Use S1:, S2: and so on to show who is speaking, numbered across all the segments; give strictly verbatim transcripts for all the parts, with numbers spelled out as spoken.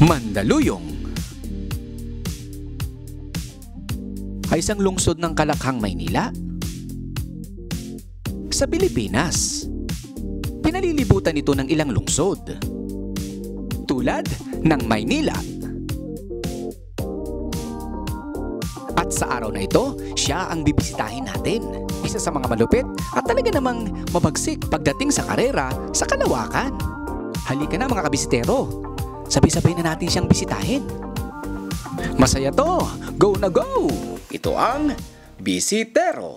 S1: Mandaluyong ay isang lungsod ng Kalakhang, Maynila sa Pilipinas. Pinalilibutan ito ng ilang lungsod tulad ng Maynila. At sa araw na ito, siya ang bibisitahin natin. Isa sa mga malupit at talaga namang mabagsik pagdating sa karera sa kalawakan. Halika na mga kabisitero, sabay-sabay na natin siyang bisitahin. Masaya to! Go na go! Ito ang Bisitero.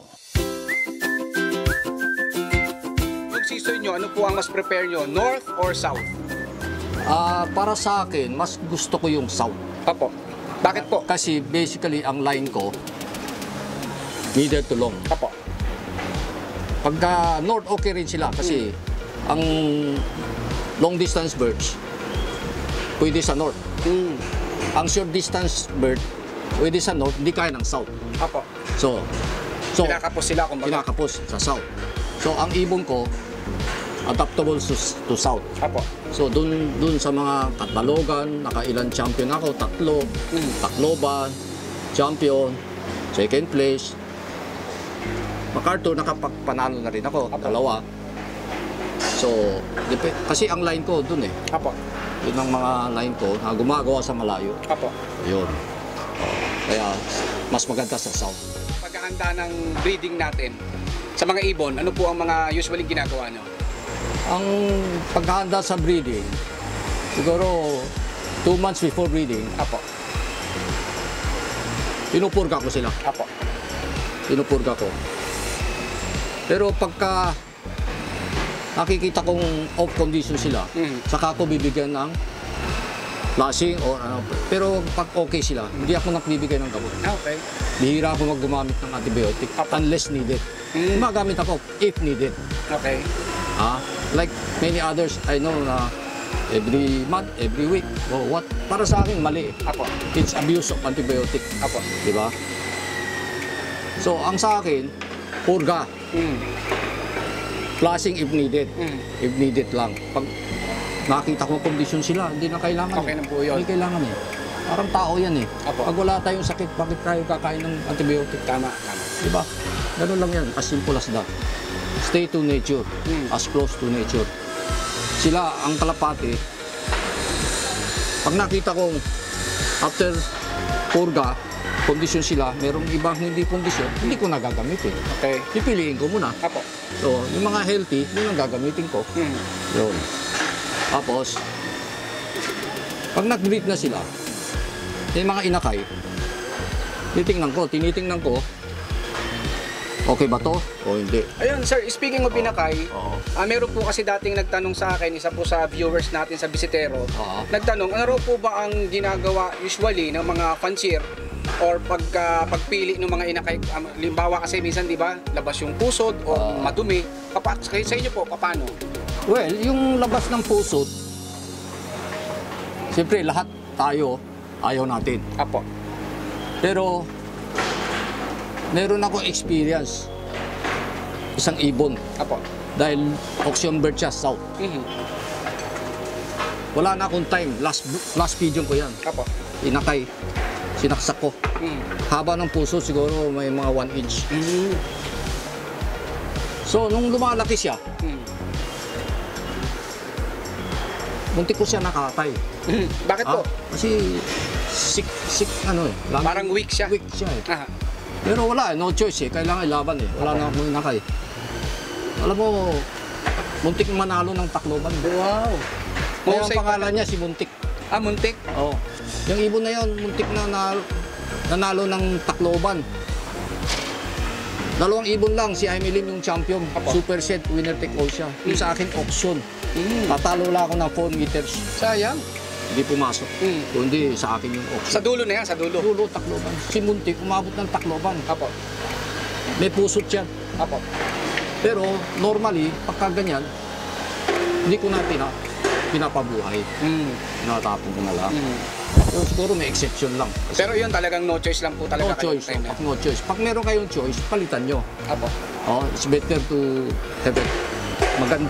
S2: Yung season nyo, ano po ang mas prepare nyo? North or South?
S3: Ah, para sa akin, mas gusto ko yung south.
S2: Apo. Bakit po?
S3: Kasi basically ang line ko, middle to long.
S2: Apo.
S3: Pagka north, okay rin sila kasi mm. ang long distance birds, pwede sa north.
S2: Mm.
S3: Ang short distance bird, pwede sa north, hindi kaya ng south.
S2: Apo.
S3: So, so
S2: kinakapos sila kumbaga.
S3: Kinakapos sa south. So, ang ibon ko, adaptable to, to south.
S2: Apo.
S3: So, dun, dun sa mga Catalogan, nakailan champion ako, tatlo,
S2: Mm.
S3: Tacloban, champion, second place. MacArthur, nakapagpanalo na rin ako,
S2: Apo.
S3: dalawa. So, kasi ang line ko dun eh.
S2: Apo.
S3: Yun ang mga line ko na gumagawa sa malayo.
S2: Apo.
S3: Yun. Kaya, mas maganda sa south.
S2: Paghahanda ng breeding natin, sa mga ibon, ano po ang mga usually ginagawa nyo?
S3: Ang paghahanda sa breeding, siguro two months before breeding,
S2: Apo.
S3: pinupurga ko sila.
S2: Apo.
S3: Pinupurga ko. Pero pagka nakikita kong off condition sila,
S2: Mm.
S3: saka ako bibigyan ng flashing or ano. Pero pag okay sila, hindi ako nagbibigay ng gamot.
S2: Okay.
S3: Bihira ako maggumamit ng antibiotic
S2: Apo.
S3: unless needed.
S2: Mm.
S3: Gumagamit ako if needed.
S2: Okay.
S3: Ah, like many others, I know na every month, every week, or what. Para sa akin, mali.
S2: Apo.
S3: It's abuse of antibiotic.
S2: Apo.
S3: Di ba? So, ang sa akin, purga.
S2: Mm.
S3: Flashing if needed.
S2: Mm.
S3: If needed lang. Pag nakita ko kondisyon sila, hindi na kailangan.
S2: Okay
S3: eh.
S2: na po yun.
S3: Hindi kailangan eh. Parang tao yan eh.
S2: Apo.
S3: Pag wala tayong sakit, bakit tayo kakain ng antibiotic?
S2: Tama. Tama.
S3: Di ba? Ganun lang yan. As simple as that. Stay to nature.
S2: Mm.
S3: As close to nature. Sila, ang kalapate, pag nakita kong after purga, kondisyon sila, merong ibang hindi kondisyon, hindi ko nagagamitin.
S2: Okay.
S3: Pipiliin ko muna.
S2: Apo.
S3: So, yung mga healthy, yun ang gagamitin ko.
S2: Mm.
S3: Yun. Tapos, pag nag-breed na sila, yung mga inakay, titingnan ko, tinitingnan ko, okay ba to o hindi?
S2: Ayun, sir, speaking of pinakay,
S3: Oo.
S2: ah, meron po kasi dating nagtanong sa akin, isa po sa viewers natin sa Bisitero,
S3: Oo.
S2: nagtanong, ano raw po ba ang ginagawa usually ng mga fancier or pagka pagpili ng mga inakay, um, limbawa kasi minsan, di ba, labas yung pusod o
S3: Oo.
S2: madumi. Papa, sa inyo po, paano?
S3: Well, yung labas ng pusot, siyempre lahat tayo ayaw natin.
S2: Apo.
S3: Pero, meron ako experience isang ibon
S2: Apo.
S3: dahil auction bird siya south.
S2: Mhm.
S3: Wala na akong time. Last last video ko yan.
S2: Apo.
S3: Inakay. Sinaksak ko.
S2: Mhm.
S3: Haba ng puso siguro may mga one inch.
S2: Mhm.
S3: So, nung lumalaki siya,
S2: Mhm.
S3: muntik ko siya nakatay.
S2: Mhm. Bakit po?
S3: Ah, kasi sick, sick ano eh. Lagi-
S2: Parang weak siya.
S3: Weak siya eh.
S2: Aha.
S3: Pero wala eh, no choice eh. Kailangan ilaban eh. Wala na akong inakay. Alam mo, muntik manalo ng Tacloban.
S2: Wow.
S3: Kaya ang
S2: Mahusay
S3: pangalan niya si Muntik.
S2: Ah, muntik.
S3: Oo. Yung ibon na yon, muntik na nanalo, nanalo ng Tacloban. Dalawang ibon lang, si Emilyn yung champion.
S2: Apo.
S3: Super set, winner take all siya. Yung sa akin, auction.
S2: Mm.
S3: Tatalo lang ako ng four meters.
S2: Sayang.
S3: Hindi pumasok.
S2: Mm.
S3: Kundi sa akin yung
S2: Sa
S3: auction.
S2: dulo na yan, sa dulo.
S3: Dulo, Tacloban. Si Muntik, umabot ng Tacloban.
S2: Apo.
S3: May pusot siya.
S2: Apo.
S3: Pero normally, pagka ganyan, hindi ko na pina, pinapabuhay.
S2: Mm.
S3: Tinatapon ko na lang.
S2: Mm.
S3: Pero siguro may exception lang.
S2: Pero yun talagang no choice lang po
S3: No
S2: talaga kayo
S3: choice.
S2: time na.
S3: Pag no choice. Pag meron kayong choice, palitan nyo.
S2: Apo.
S3: Oh, it's better to have a magandang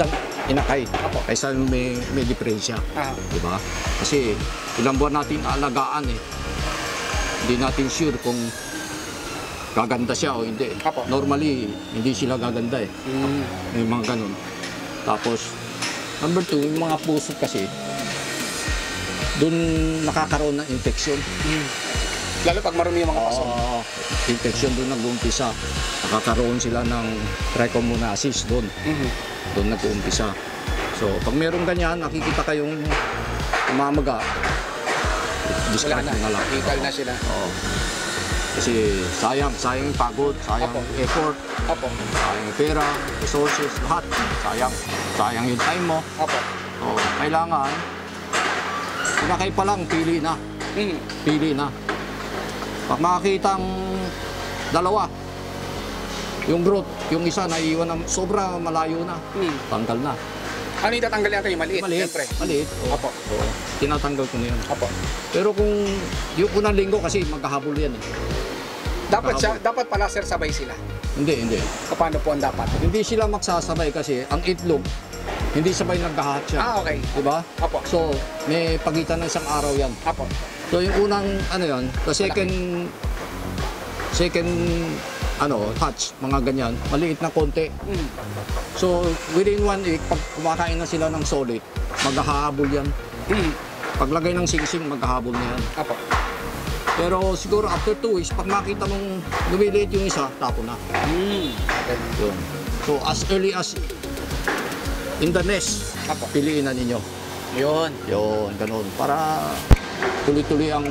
S3: inakay.
S2: Apo.
S3: Kaysa may, may diferensya.
S2: Ah.
S3: Di ba? Kasi ilang buwan natin alagaan eh. Hindi natin sure kung gaganda siya o hindi.
S2: Apo.
S3: Normally, hindi sila gaganda eh.
S2: Mm.
S3: May mga ganun. Tapos, number two, yung mga puso kasi, doon nakakaroon ng infeksyon.
S2: Mm. Lalo pag marumi yung mga paso.
S3: Oo, infection doon nag-uumpisa. Nakakaroon sila ng trichomonasis doon.
S2: Mhm.
S3: Doon nag-uumpisa. So, pag meron ganyan, nakikita kayong umamaga,
S2: Wala
S3: discard
S2: na.
S3: na lang.
S2: Ikal na sila.
S3: Oo. Kasi sayang, sayang yung pagod, sayang
S2: Apo.
S3: yung effort,
S2: Apo.
S3: sayang yung pera, resources, lahat. Sayang. Sayang yung time mo.
S2: Apo.
S3: So, kailangan, pinakay pa lang, pili na.
S2: Mm.
S3: Pili na. Pag makakita ang dalawa, yung growth, yung isa naiiwan na sobra malayo na,
S2: Mm.
S3: tanggal na.
S2: Ano yung tatanggalin natin? Yung maliit?
S3: Maliit,
S2: Siyempre.
S3: maliit. Oo.
S2: Apo.
S3: Oo. Tinatanggal ko na yan.
S2: Apo.
S3: Pero kung yung unang linggo kasi magkahabol yan eh.
S2: Dapat siya,
S3: Apo.
S2: dapat pala sir sabay sila.
S3: Hindi, hindi.
S2: Paano po ang dapat?
S3: Hindi sila magsasabay kasi ang itlog, hindi sabay nagkahat siya.
S2: Ah, okay.
S3: Diba?
S2: Apo.
S3: So, may pagitan ng isang araw yan.
S2: Apo.
S3: So, yung unang, ano yan, the second, second, ano, hatch, mga ganyan, maliit na konti.
S2: Mm.
S3: So, within one week, pag kumakain na sila ng solid, maghahabol yan.
S2: Mm.
S3: Paglagay ng singsing, maghahabol na yan.
S2: Apo.
S3: Pero siguro after two weeks, pag makita mong lumiliit yung isa, tapo na.
S2: Mm. Okay.
S3: Yun. So, as early as in the nest,
S2: Apo.
S3: piliin na ninyo.
S2: Yun.
S3: Yun, ganun. Para tuloy-tuloy ang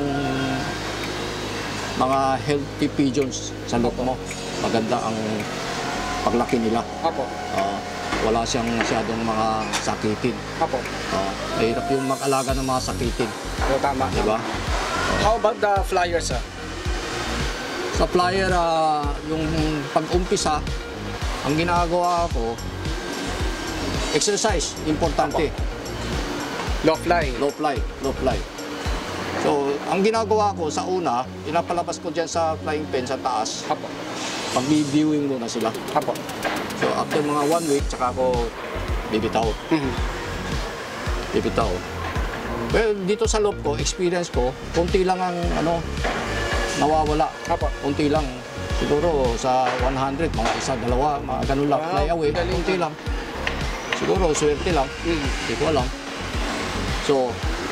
S3: mga healthy pigeons sa loob mo. Maganda ang paglaki nila.
S2: Apo.
S3: Ah, wala siyang masyadong mga sakitin.
S2: Apo.
S3: Uh, mahirap yung mag-alaga ng mga sakitin.
S2: O, tama.
S3: Di ba?
S2: How about the flyers sir?
S3: Sa flyer, ah, yung pag-umpisa, ang ginagawa ko, exercise, importante.
S2: Low fly.
S3: Low fly, low fly. So, ang ginagawa ko sa una, pinapalabas ko dyan sa flying pen sa taas,
S2: Apo.
S3: pag-viewing muna sila.
S2: Apo.
S3: So, after mga one week, tsaka ako bibitaw.
S2: Mhm.
S3: Bibitaw. Well, dito sa loob ko, experience ko, konti lang ang ano, nawawala.
S2: Apo.
S3: Konti lang. Siguro sa one hundred, mga isa, dalawa, mga ganun lang,
S2: Wow,
S3: fly away.
S2: galing.
S3: Konti lang. Siguro, swerte lang.
S2: Mhm.
S3: Hindi ko alam. So,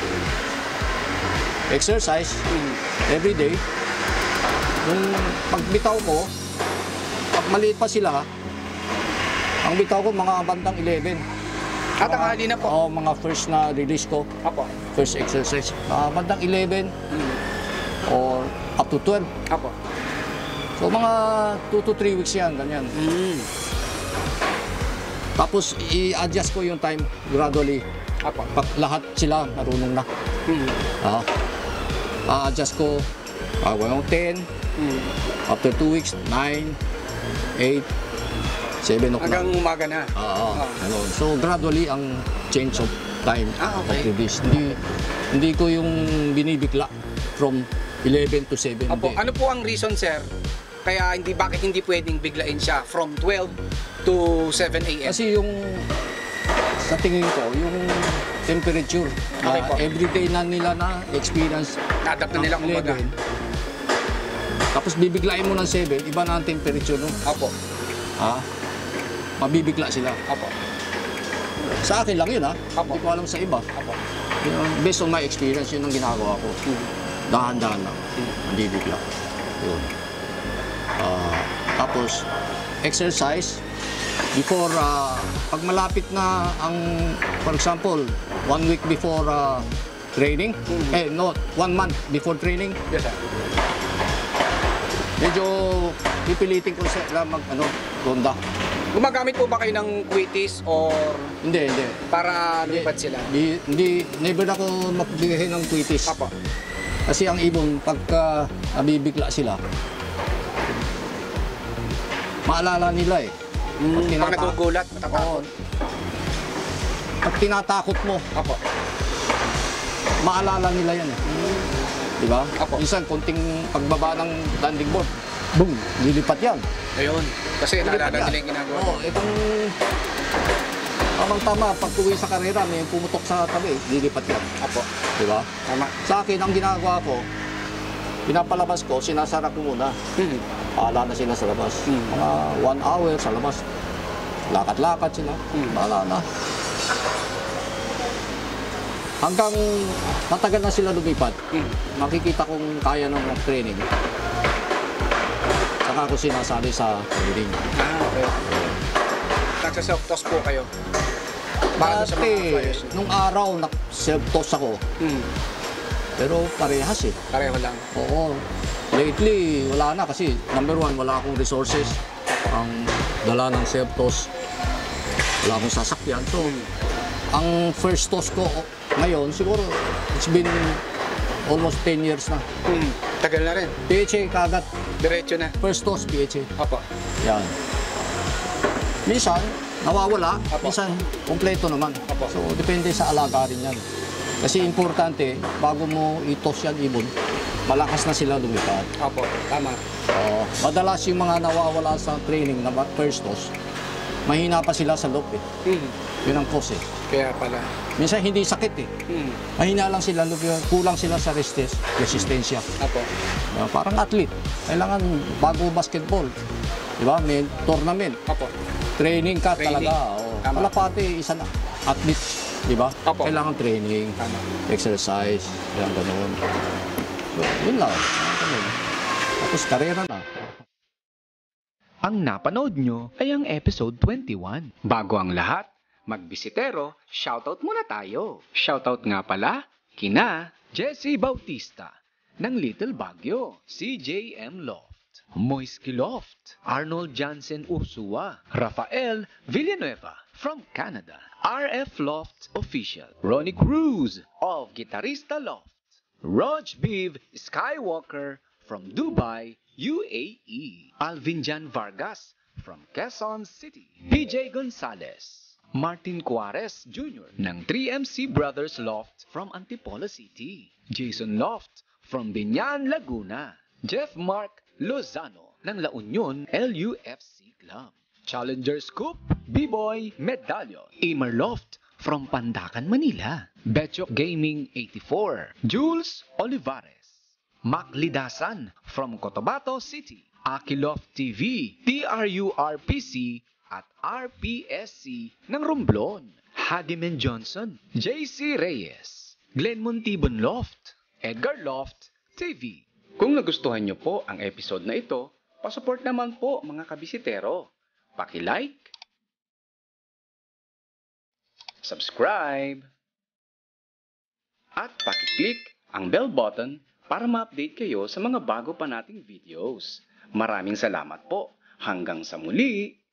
S3: exercise,
S2: Mhm.
S3: every day. Nung pagbitaw ko, pag maliit pa sila, ang bitaw ko mga bandang eleven.
S2: At tanghali na po.
S3: Oo, mga first na release ko,
S2: Apo.
S3: first exercise. Mga bandang eleven
S2: Mhm.
S3: or up to twelve.
S2: Apo.
S3: So, mga two to three weeks yan, ganyan.
S2: Mm.
S3: Tapos, i-adjust ko yung time gradually.
S2: Apo.
S3: Pag lahat sila marunong na.
S2: Mhm.
S3: Ah, a-adjust ko, ah, well, ten,
S2: Mhm.
S3: after two weeks, nine, eight, seven o'clock.
S2: Hanggang umaga na.
S3: Oo,
S2: Ah.
S3: ganun. So, gradually ang change of time
S2: Ah, okay.
S3: of release. Hindi, hindi ko yung binibigla from eleven to seven.
S2: Apo.
S3: Hindi.
S2: Ano po ang reason sir? Kaya hindi bakit hindi pwedeng biglain siya from twelve to seven A M?
S3: Kasi yung, sa tingin ko, yung temperature
S2: Okay
S3: na
S2: po.
S3: everyday na nila na experience
S2: Na-adapt na nila
S3: ng
S2: kumbaga.
S3: eleven. Tapos bibiglain mo ng seven, iba na ang temperature no?
S2: Apo.
S3: Ha? Mabibigla sila.
S2: Apo.
S3: Sa akin lang yun ha.
S2: Apo.
S3: Hindi ko alam sa iba.
S2: Apo.
S3: Yun, based on my experience, yun ang ginagawa ko.
S2: Mhm.
S3: Dahan-dahan lang. Hindi bigla. Yun. Ah, tapos, exercise. Before, ah, pag malapit na ang, for example, one week before ah, training,
S2: Mhm.
S3: eh, no, one month before training,
S2: Yes sir.
S3: medyo pipilitin ko sila mag, ano, ronda.
S2: Gumagamit po ba kayo ng quitis or
S3: Hindi, hindi.
S2: para lumipat sila?
S3: Hindi, hindi, never ako magbigay ng quitis.
S2: Apo.
S3: Kasi ang ibon, pagka nabibigla sila, maalala nila eh.
S2: Mm, pag
S3: tinata-
S2: nagugulat,
S3: Oo.
S2: matatakot.
S3: Pag tinatakot mo,
S2: Apo.
S3: maalala nila yan eh. Di ba?
S2: Apo.
S3: Minsan, konting pagbaba ng landing board, boom, lilipat yan.
S2: Ayun. Kasi
S3: Lilipat
S2: naalala
S3: yan.
S2: nila yung ginagawa.
S3: Oo, itong Tamang tama, pag uwi sa karera, may pumutok sa tabi, lilipat yan.
S2: Apo.
S3: Di ba?
S2: Tama.
S3: Sa akin, ang ginagawa ko, pinapalabas ko, sinasara ko muna.
S2: Mhm.
S3: Paala na sila sa labas.
S2: Hmm.
S3: Mga one hour sa labas. Lakad-lakad sila.
S2: Hmm.
S3: Paala na. Hanggang matagal na sila lumipat,
S2: Mhm.
S3: makikita kong kaya ng training. Saka ako sinasali sa training.
S2: Ah, okay. Nagsa-self-toss po kayo. Para doon sa mga
S3: Dati,
S2: flyers.
S3: nung araw, self-toss ako.
S2: Mhm.
S3: Pero parehas eh.
S2: Pareho lang.
S3: Oo. Lately, wala na kasi number one, wala akong resources. Ang dala ng self-toss, wala akong sasakyan. So, ang first toss ko ngayon, siguro, it's been almost ten years na.
S2: Mhm. Tagal na rin.
S3: P H A kagat.
S2: Diretso na.
S3: First toss, P H A.
S2: Apo.
S3: Yan. Minsan, nawawala.
S2: Apo.
S3: Minsan, kompleto naman.
S2: Apo.
S3: So, depende sa alaga rin yan. Kasi importante, bago mo i-toss yan ibon, malakas na sila lumipad.
S2: Apo. Tama.
S3: Oo. Madalas yung mga nawawala sa training na first toss, mahina pa sila sa loop eh.
S2: Mhm.
S3: Yun ang cause eh.
S2: Kaya pala.
S3: Minsan hindi sakit eh.
S2: Mhm.
S3: Mahina lang sila, kulang sila sa resist, resistensya.
S2: Apo.
S3: Uh, parang athlete. Kailangan bago basketball. Di ba? May tournament.
S2: Apo.
S3: Training ka
S2: Training.
S3: talaga. Oh.
S2: Tama.
S3: Kalapati, isang athlete. Di ba?
S2: Apo.
S3: Kailangan training,
S2: Tama.
S3: exercise, yan ganoon. So, yun lang. Yan, ganun. Tapos karera na.
S1: Ang napanood nyo ay ang episode twenty-one. Bago ang lahat, magbisitero, shoutout muna tayo. Shoutout nga pala, kina Jesse Bautista ng Little Baguio, C J M Loft, Moisky Loft, Arnold Jansen Ursua, Rafael Villanueva from Canada, R F Loft Official, Ronnie Cruz of Guitarista Loft, Rog Biv Skywalker from Dubai, U A E, Alvin Jan Vargas from Quezon City, P J Gonzalez, Martin Cuarez Junior ng three M C Brothers Loft from Antipolo City, Jason Loft from Binyan, Laguna, Jeff Mark Lozano ng La Union L U F C Club, Challenger Scoop, B-Boy Medallion, Imer Loft from Pandacan, Manila, Betchok Gaming eighty-four, Jules Olivares, Mac Lidasan from Cotabato City, Akiloft T V, T R U R P C at R P S C ng Romblon, Hadiman Johnson, J C Reyes, Glenn Montibon Loft, Edgar Loft T V. Kung nagustuhan nyo po ang episode na ito, pasupport naman po mga kabisitero. Paki-like, subscribe, at paki-click ang bell button para ma-update kayo sa mga bago pa nating videos. Maraming salamat po. Hanggang sa muli!